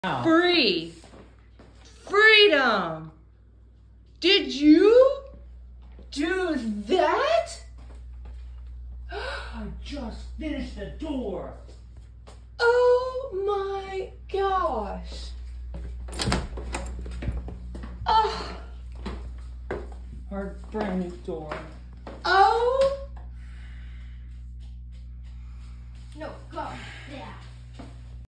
Free. Freedom. Did you do that? I just finished the door. Oh my gosh. Oh. Our brand new door.